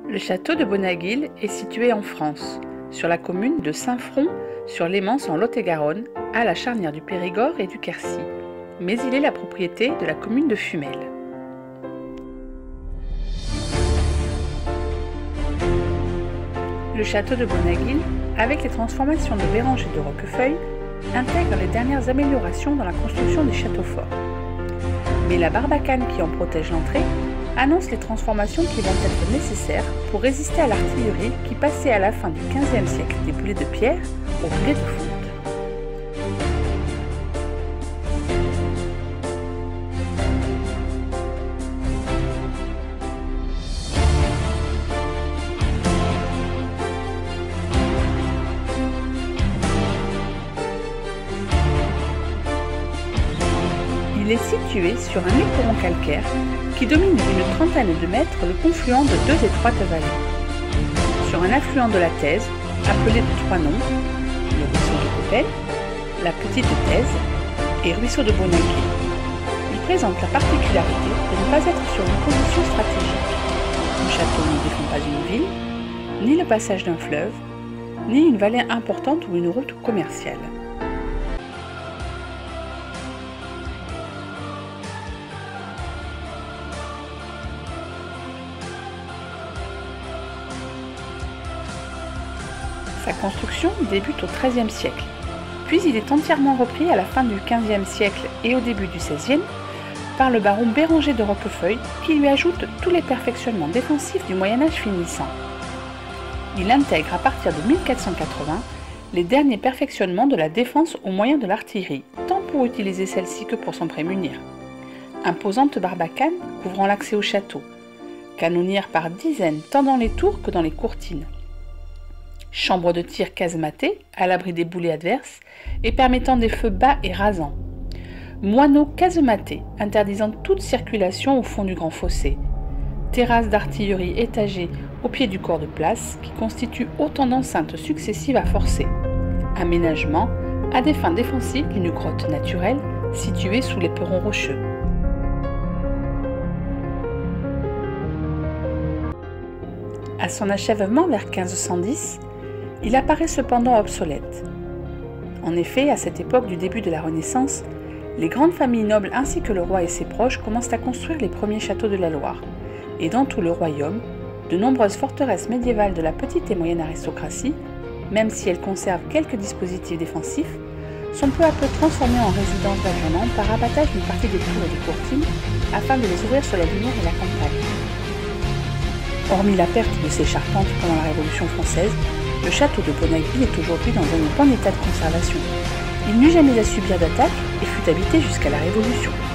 Le château de Bonaguil est situé en France, sur la commune de Saint-Front, sur l'Émence en Lot-et-Garonne, à la charnière du Périgord et du Quercy, mais il est la propriété de la commune de Fumel. Le château de Bonaguil, avec les transformations de Béranger de Roquefeuille, intègre les dernières améliorations dans la construction des châteaux forts. Mais la barbacane qui en protège l'entrée annonce les transformations qui vont être nécessaires pour résister à l'artillerie qui passait à la fin du XVe siècle des boulets de pierre aux boulets de fonte. Il est situé sur un éperon calcaire qui domine d'une trentaine de mètres le confluent de deux étroites vallées. Sur un affluent de la Thèse, appelé de trois noms, le ruisseau de Coppel, la Petite Thèse et ruisseau de Bonaguil, il présente la particularité de ne pas être sur une position stratégique. Le château ne défend pas une ville, ni le passage d'un fleuve, ni une vallée importante ou une route commerciale. Sa construction débute au XIIIe siècle, puis il est entièrement repris à la fin du XVe siècle et au début du XVIe par le baron Béranger de Roquefeuille qui lui ajoute tous les perfectionnements défensifs du Moyen-Âge finissant. Il intègre à partir de 1480 les derniers perfectionnements de la défense au moyen de l'artillerie, tant pour utiliser celle-ci que pour s'en prémunir. Imposante barbacane couvrant l'accès au château, canonnières par dizaines tant dans les tours que dans les courtines. Chambre de tir casematée, à l'abri des boulets adverses et permettant des feux bas et rasants. Moineaux casematés, interdisant toute circulation au fond du grand fossé. Terrasse d'artillerie étagée au pied du corps de place qui constitue autant d'enceintes successives à forcer. Aménagement à des fins défensives d'une grotte naturelle située sous l'éperon rocheux. À son achèvement vers 1510, il apparaît cependant obsolète. En effet, à cette époque du début de la Renaissance, les grandes familles nobles ainsi que le roi et ses proches commencent à construire les premiers châteaux de la Loire. Et dans tout le royaume, de nombreuses forteresses médiévales de la petite et moyenne aristocratie, même si elles conservent quelques dispositifs défensifs, sont peu à peu transformées en résidences d'agrément par abattage d'une partie des tours et des courtines afin de les ouvrir sur la lumière et la campagne. Hormis la perte de ses charpentes pendant la Révolution française, le château de Bonaguil est aujourd'hui dans un bon état de conservation. Il n'eut jamais à subir d'attaque et fut habité jusqu'à la Révolution.